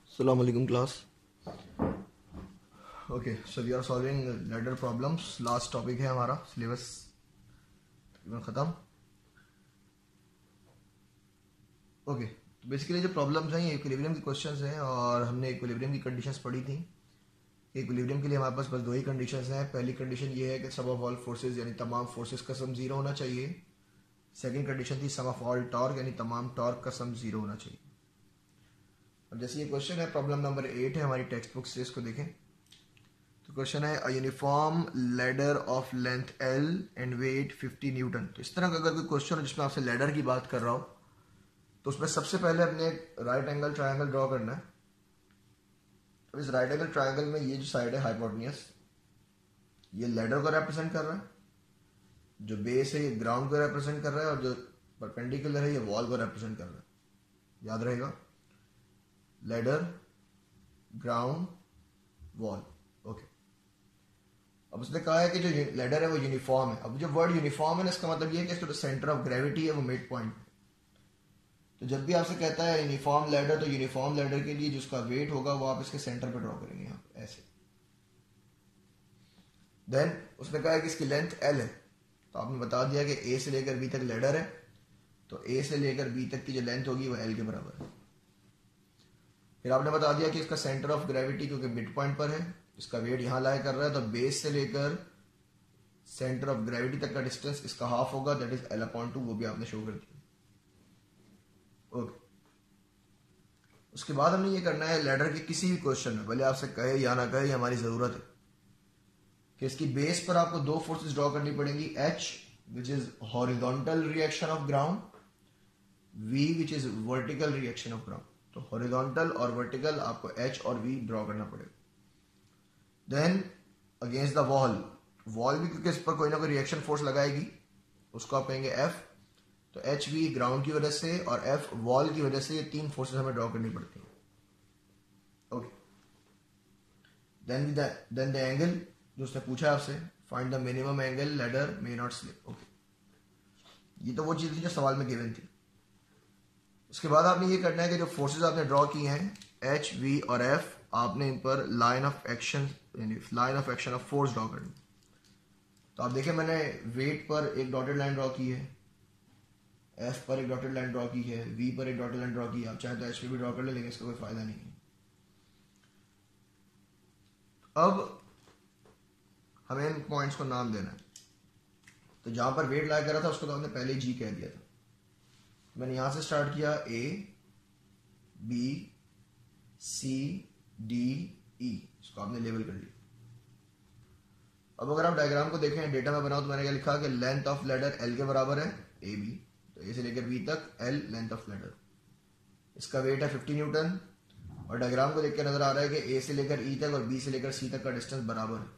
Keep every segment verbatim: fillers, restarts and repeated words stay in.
Assalamu alaikum class. Okay, so we are solving ladder problems. Last topic है हमारा syllabus तकरीबन ख़त्म. Okay, तो बेसिकली जो प्रॉब्लम्स हैं ये इक्विलिब्रियम के क्वेश्चंस हैं और हमने इक्विलिब्रियम की कंडीशंस पढ़ी थी. इक्विलिब्रियम के लिए हमारे पास बस दो ही कंडीशंस हैं. पहली कंडीशन ये है कि सम ऑफ ऑल फोर्सेस यानी तमाम फोर्सेस का सम जीरो होना चाहिए. सेकंड कंडीशन थी सम ऑफ ऑल टॉर्क यानी तमाम टॉर्क का सम जीरो होना चाहिए. अब जैसे ये क्वेश्चन है, प्रॉब्लम नंबर एट है हमारी टेक्स्ट बुक से, इसको देखें. तो क्वेश्चन है a uniform ladder of length L and weight fifty newton. तो इस तरह का अगर कोई क्वेश्चन हो जिसमें आपसे लैडर की बात कर रहा हो तो उसमें सबसे पहले अपने राइट एंगल ट्रायंगल ड्रॉ करना है. तो इस राइट एंगल ट्रायंगल में ये जो साइड है हाइपोटेन्यूस, ये लैडर को रिप्रेजेंट कर रहा है, जो बेस है ये ग्राउंड को रिप्रेजेंट कर रहा है और जो परपेंडिकुलर है ये वॉल को रिप्रेजेंट कर रहा है. याद रहेगा, लैडर, ग्राउंड, वॉल. ओके, अब उसने कहा है कि जो लैडर है वो यूनिफॉर्म है. अब जो वर्ड यूनिफॉर्म है ना, इसका मतलब ये है कि इसका जो सेंटर ऑफ ग्रेविटी है वो मिड पॉइंट है. तो जब भी आपसे कहता है यूनिफॉर्म लैडर, तो यूनिफॉर्म लैडर के लिए जिसका वेट होगा वो आप इसके सेंटर पे ड्रॉ करेंगे यहाँ पे ऐसे. देन उसने कहा है कि इसकी लेंथ एल है. तो आपने बता दिया कि ए से लेकर बी तक लैडर है, तो ए से लेकर बी तक की जो लेंथ होगी वो एल के बराबर है. फिर आपने बता दिया कि इसका सेंटर ऑफ ग्रेविटी क्योंकि मिड पॉइंट पर है, इसका वेट यहां लाया कर रहा है, तो बेस से लेकर सेंटर ऑफ ग्रेविटी तक का डिस्टेंस इसका हाफ होगा, that is L upon two. वो भी आपने शो कर दिया. ओके, उसके बाद हमने ये करना है लैडर के किसी भी क्वेश्चन में, भले आपसे कहे या ना कहे, हमारी जरूरत है कि इसकी बेस पर आपको दो फोर्सेस ड्रॉ करनी पड़ेंगी. H which is horizontal reaction of ground, V which is vertical reaction of ground. तो हॉरिजॉन्टल और वर्टिकल आपको एच और वी ड्रॉ करना पड़ेगा. Then against the wall, wall भी क्योंकि इस पर कोई ना कोई रिएक्शन फोर्स लगाएगी, उसको आप कहेंगे एफ. तो एच वी ग्राउंड की वजह से और एफ वॉल की वजह से, ये तीन फोर्सेस हमें ड्रॉ करनी पड़ती हैं. Okay, then then the angle जो उसने पूछा आपसे, find the minimum angle ladder may not slip. Okay, ये तो वो चीज थी जो सवाल में गिवन थी. उसके बाद आपने ये करना है कि जो फोर्सेस आपने ड्रॉ की हैं एच वी और एफ, आपने इन पर लाइन ऑफ एक्शन यानी line of action of force draw करनी. तो आप देखें, मैंने वेट पर एक डॉटेड लाइन ड्रॉ की है, एफ पर एक डॉटेड लाइन ड्रॉ की है, वी पर एक डॉटेड लाइन ड्रॉ की है. आप चाहे तो एच पे भी ड्रॉ कर ले, लेकिन इसका कोई फायदा नहीं है. अब हमें इन पॉइंट्स को नाम देना है. तो जहां पर वेट लाया करा था उसको तो हमने पहले ही जी कह दिया था. मैंने यहां से स्टार्ट किया, A B C D E, इसको आपने लेबल कर लिया. अब अगर आप डायग्राम को देखें, डेटा में बनाओ, तो मैंने क्या लिखा कि लेंथ ऑफ लैडर एल के बराबर है, ए बी. तो ए से लेकर बी तक एल लेंथ ऑफ लैडर, इसका वेट है फिफ्टी न्यूटन. और डायग्राम को देख के नजर आ रहा है कि ए से लेकर ई तक और बी से लेकर सी तक का डिस्टेंस बराबर है,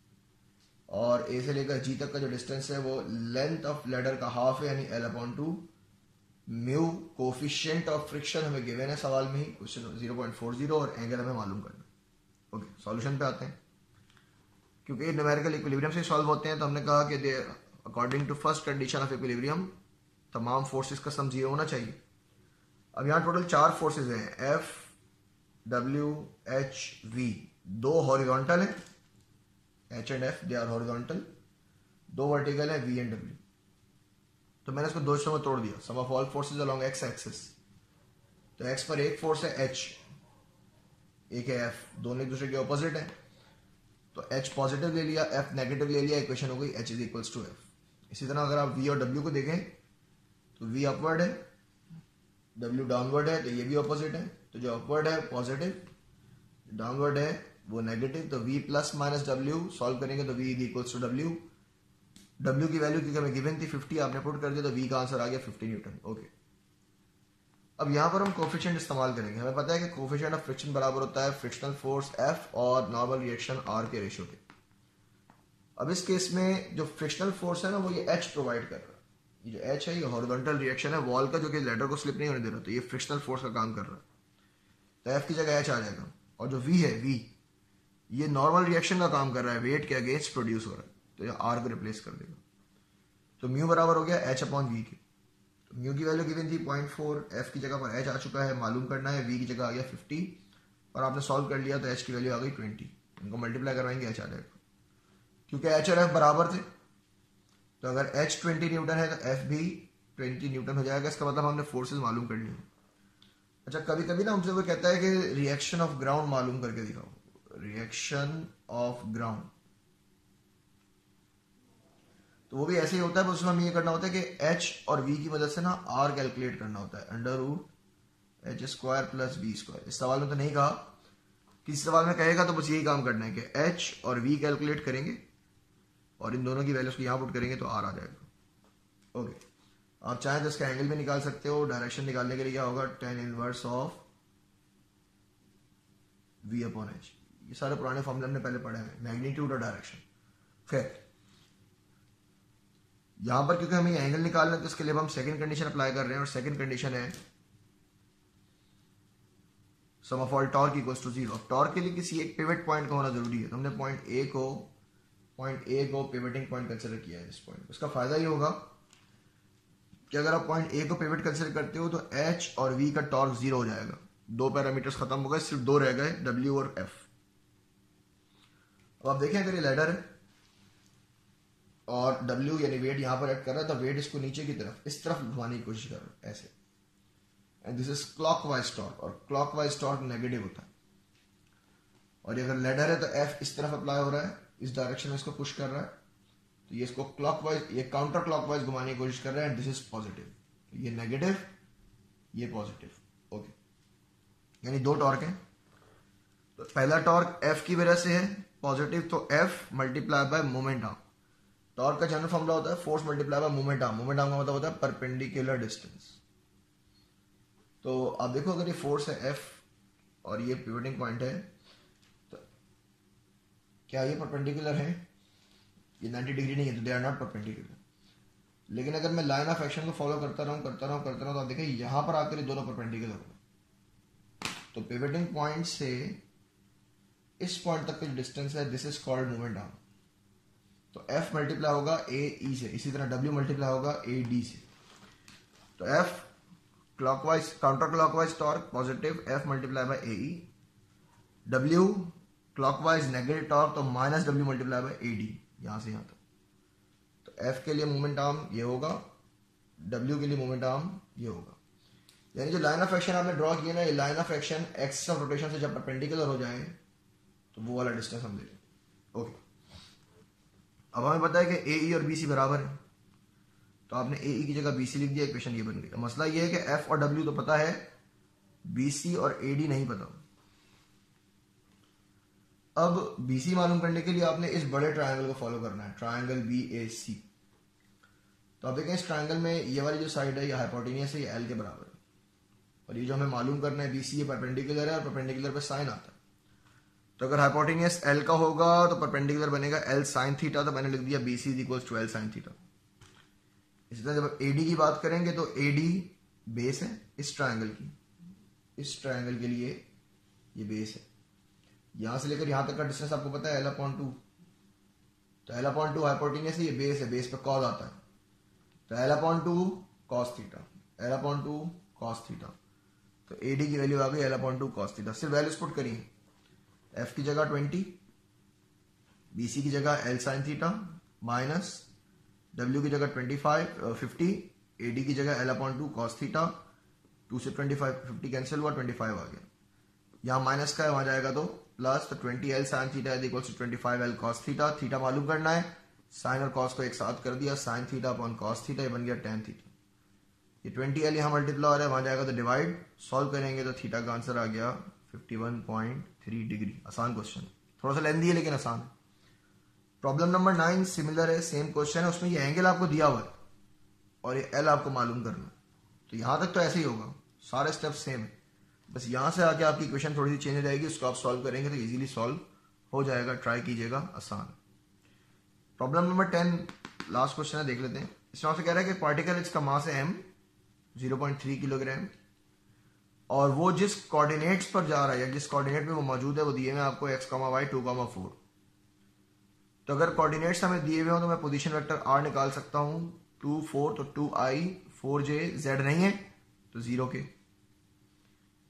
और ए से लेकर जी तक का जो डिस्टेंस है वो लेंथ ऑफ लैडर का हाफ है, यानी L upon two. Mu coefficient of friction हमें गिवन है सवाल में ही, question zero point four zero, और एंगल हमें मालूम करना. ओके, सॉल्यूशन पे आते हैं. क्योंकि न्यूमेरिकल इक्विलिब्रियम से सॉल्व होते हैं, तो हमने कहा कि according to first condition of equilibrium तमाम फोर्सेस का सम जीरो होना चाहिए. अब यहाँ टोटल चार फोर्सेस हैं, एफ डब्ल्यू एच वी. दो हॉरिजॉन्टल है, H and F they are horizontal. दो वर्टिकल है, वी एंड डब्ल्यू. तो मैंने इसको दो हिस्सों में तोड़ दिया. Sum of all forces along X axis. तो एक्स पर एक फोर्स है एच, एक है एफ, दोनों एक दूसरे के ऑपोजिट है. तो एच पॉजिटिव ले लिया, एफ नेगेटिव ले लिया, इक्वेशन हो गई H is equals to F. इसी तरह अगर आप वी और डब्ल्यू को देखें तो वी अपवर्ड है, डब्ल्यू डाउनवर्ड है, तो ये भी ऑपोजिट है. तो जो अपवर्ड है पॉजिटिव, डाउनवर्ड है वो नेगेटिव. तो V plus minus W solve करेंगे तो V is equals to W. W की वैल्यू क्योंकि हमें गिवन थी फिफ्टी, आपने पुट कर दिया, तो वी का आंसर आ गया फिफ्टी न्यूटन. ओके, अब यहां पर हम कोफिशिएंट इस्तेमाल करेंगे. हमें पता है कि कोफिशिएंट ऑफ फ्रिक्शन बराबर होता है फ्रिक्शनल फोर्स एफ और नॉर्मल रिएक्शन आर के रेशियो के. अब इस केस में जो फ्रिक्शनल फोर्स है ना, वो ये एच प्रोवाइड कर रहा है. ये जो एच है ये हॉरिजॉन्टल रिएक्शन है वॉल का, जो कि लैडर को स्लिप नहीं होने दे रहा. तो ये फ्रिक्शनल फोर्स का काम कर रहा है, तो एफ की जगह एच आ जाएगा. और जो वी है, वी ये नॉर्मल रिएक्शन का काम कर रहा है, वेट के अगेंस्ट प्रोड्यूस हो रहा है, तो ये आर को रिप्लेस कर देगा. तो म्यू बराबर हो गया एच अपॉन वी के. म्यू की वैल्यू गिवन थी पॉइंट फोर, एफ की जगह पर एच आ चुका है, मालूम करना है. वी की जगह आ गया फिफ्टी, और आपने सॉल्व कर लिया तो एच की वैल्यू आ गई ट्वेंटी। इनको मल्टीप्लाई करवाएंगे एच आ जाएगा, क्योंकि एच और एफ बराबर थे। तो अगर एच ट्वेंटी न्यूटन है तो एफ भी ट्वेंटी न्यूटन हो जाएगा। इसका मतलब हमने फोर्सेस मालूम कर लिए। अच्छा, कभी कभी ना हमसे वो कहता है कि रिएक्शन ऑफ ग्राउंड मालूम करके दिखाओ। रिएक्शन ऑफ ग्राउंड तो वो भी ऐसे ही होता है, बस उसमें हमें ये करना होता है कि एच और वी की मदद से ना आर कैलकुलेट करना होता है। Under root H square plus V square. इस सवाल में तो नहीं कहा, किसी सवाल में कहेगा तो बस यही काम करना है कि एच और वी कैलकुलेट करेंगे और इन दोनों की वैल्यूज को यहां पुट करेंगे तो आर आ जाएगा। ओके, आप चाहें तो इसका एंगल भी निकाल सकते हो। डायरेक्शन निकालने के लिए क्या होगा, tan inverse of V upon H. ये सारे पुराने फॉर्मूले हमने पहले पढ़े हैं, मैग्नीट्यूड और डायरेक्शन। फिर यहां पर क्योंकि हमें एंगल निकालना है तो इसके लिए हम सेकंड कंडीशन अप्लाई कर रहे हैं, और सेकंड कंडीशन है sum of all torque equals to zero. Torque के लिए किसी एक पिवट पॉइंट का होना जरूरी है, तो हमने पॉइंट ए को पॉइंट ए को पिवटिंग पॉइंट कंसिडर किया है। इस पॉइंट उसका फायदा ये होगा कि अगर आप पॉइंट ए को पिवट कंसिडर करते हो तो एच और वी का टॉर्क जीरो हो जाएगा। दो पैरामीटर्स खत्म हो गए, सिर्फ दो रह गए, डब्ल्यू और एफ। अब आप देखें अगर ये लैडर है और W यानी वेट यहां पर एक्ट कर रहा है, तो वेट इसको नीचे की तरफ इस तरफ घुमाने की कोशिश कर रहा है ऐसे। And this is clockwise torque, और क्लॉकवाइज टॉर्क नेगेटिव होता है। और अगर लैडर है तो F इस तरफ अप्लाई हो रहा है, इस डायरेक्शन में इसको पुश कर रहा है, तो ये इसको क्लॉकवाइज ये काउंटर क्लॉकवाइज घुमाने की कोशिश कर रहा है। एंड दिस इज पॉजिटिव, ये नेगेटिव ये पॉजिटिव। ओके, यानी दो टॉर्क है। तो पहला टॉर्क F की वजह से है पॉजिटिव, तो F multiply by moment arm. Torque का जनरल फॉर्मूला होता है force multiply by moment arm. Moment arm का मतलब होता है परपेंडिकुलर डिस्टेंस। तो आप देखो अगर ये फोर्स है F और ये पिवटिंग पॉइंट है, तो क्या ये परपेंडिकुलर है? ये नाइंटी डिग्री नहीं है, तो दे आर नॉट परपेंडिकुलर। लेकिन अगर मैं लाइन ऑफ एक्शन को फॉलो करता रहूं करता रहूं करता रहूं तो आप देखिए यहां पर आकर ये दोनों परपेंडिकुलर हो। तो पिवटिंग पॉइंट से इस पॉइंट तक का डिस्टेंस है, this is called moment arm. तो F मल्टीप्लाई होगा ए ई से, इसी तरह W मल्टीप्लाई होगा ए डी से। तो F clockwise counter clockwise torque positive, F multiply by A E. W clockwise negative torque, तो minus W multiply by A D, यहां से यहां तक। तो F के लिए मोमेंट आर्म ये होगा, W के लिए मोमेंट आर्म ये होगा। यानी जो लाइन ऑफ एक्शन आपने ड्रॉ किया ना, ये line of action axis of rotation से जब परपेंडिकुलर हो जाए तो वो वाला डिस्टेंस हम ले लेंगे। ओके, अब हमें पता है कि ए ई और बी सी बराबर है, तो आपने ए ई की जगह बी सी लिख दिया, इक्वेशन ये बन गई। मसला ये है कि एफ और डब्ल्यू तो पता है, बी सी और ए डी नहीं पता। अब बी सी मालूम करने के लिए आपने इस बड़े ट्रायंगल को फॉलो करना है, ट्रायंगल बी ए सी। तो आप देखें इस ट्रायंगल में ये वाली जो साइड है ये हाइपोटेनियस है, ये एल के बराबर है, और ये जो हमें मालूम करना है बी सी ये परपेंडिकुलर है, और परपेंडिकुलर पे साइन आता है। तो अगर हाइपोटेनियस एल का होगा तो परपेंडिकुलर बनेगा एल साइन थीटा, तो मैंने लिख दिया B C is equal to L sine theta. इसी तरह जब एडी की बात करेंगे तो एडी बेस है इस ट्रायंगल की, इस ट्रायंगल के लिए ये बेस है। यहां से लेकर यहां तक का डिस्टेंस आपको पता है एल अपॉन टू, तो एल अपॉन टू हाइपोटेनियस है, ये बेस है, बेस पे कॉस आता है, तो L upon two cos theta, L upon two cos theta. तो एडी की वैल्यू आ गई L upon two cos theta. सिर्फ वैल्यूज पुट करिए, एफ की जगह ट्वेंटी, बीसी की जगह L sine theta, minus W की जगह ट्वेंटी फाइव फिफ्टी, एडी की जगह L upon two cos theta. Two से ट्वेंटी फाइव फिफ्टी कैंसिल हुआ, ट्वेंटी फाइव आ गया। यहाँ माइनस का है, वहां जाएगा तो प्लस, तो twenty L sine theta is equal to twenty five L cos theta. Theta मालूम करना है, साइन और कॉस को एक साथ कर दिया, sine theta upon cos theta, ये बन गया टेन थीटा। ये ट्वेंटी एल यहाँ मल्टीप्लाई हो रहा है, वहां जाएगा तो डिवाइड, सॉल्व करेंगे तो थीटा का आंसर आ गया fifty one point three degree. आसान क्वेश्चन, थोड़ा सा लेंदी है लेकिन आसान है। प्रॉब्लम नंबर नाइन सिमिलर है, सेम क्वेश्चन है, उसमें ये एंगल आपको दिया हुआ है और ये एल आपको मालूम करना है। तो यहां तक तो ऐसे ही होगा, सारे स्टेप सेम है, बस यहां से आके आपकी क्वेश्चन थोड़ी सी चेंज हो जाएगी, उसको आप सॉल्व करेंगे तो इजीली सॉल्व हो जाएगा, ट्राई कीजिएगा, आसान। Problem number ten last question है, देख लेते हैं। इसमें आपसे कह रहा है कि पार्टिकल इसका मास है M, zero point three kilogram, और वो जिस कोऑर्डिनेट्स पर जा रहा है या जिस कोऑर्डिनेट में वो मौजूद है वो दिए हुए आपको X comma Y two comma four. तो अगर कोऑर्डिनेट्स हमें दिए हुए हो तो मैं पोजीशन वेक्टर आर निकाल सकता हूं, टू फोर, तो two I four J, Z नहीं है तो जीरो के।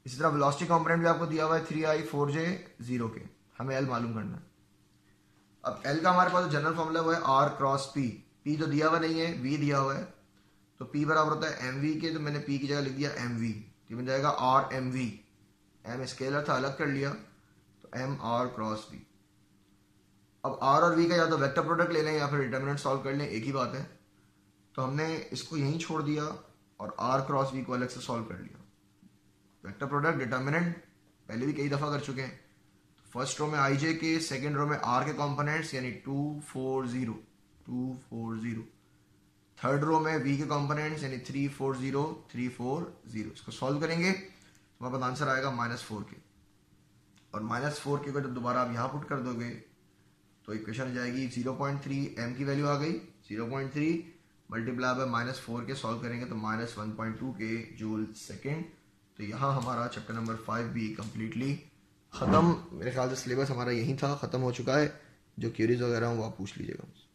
इसी तरह वेलोसिटी कंपोनेंट भी आपको दिया हुआ है three I four J zero K, हमें एल मालूम करना है। अब एल का हमारे पास जनरल फॉर्मूला वो है आर क्रॉस पी, पी तो दिया हुआ नहीं है, वी दिया हुआ है, तो पी बराबर होता है एम वी के, तो मैंने पी की जगह लिख दिया एम वी, तो बन जाएगा R M V, M scalar था अलग कर लिया, तो एम आर क्रॉस वी। अब आर और वी का या तो वेक्टर प्रोडक्ट ले लें या फिर डिटर्मिनेंट सॉल्व कर लें, एक ही बात है, तो हमने इसको यहीं छोड़ दिया और आर क्रॉस वी को अलग से सॉल्व कर लिया। वेक्टर प्रोडक्ट डिटर्मिनेंट पहले भी कई दफ़ा कर चुके हैं, तो फर्स्ट रो में आई जे के, सेकेंड रो में आर के कॉम्पोनेंट्स यानी two four zero two four zero, third row में वी के कॉम्पोनेंट्स यानी three four zero three four zero. इसको सॉल्व करेंगे तो हमारे पास आंसर आएगा माइनस फोर के, और माइनस फोर के को जब दोबारा आप यहाँ पुट कर दोगे तो इक्वेशन आ जाएगी ज़ीरो पॉइंट थ्री, एम की वैल्यू आ गई zero point three multiply by minus four K, solve करेंगे तो minus one point two K joule second. तो यहाँ हमारा चैप्टर नंबर फाइव भी कम्प्लीटली ख़त्म। मेरे ख्याल से सिलेबस हमारा यहीं था, ख़त्म हो चुका है। जो क्यूरीज वगैरह हो वो आप पूछ लीजिएगा।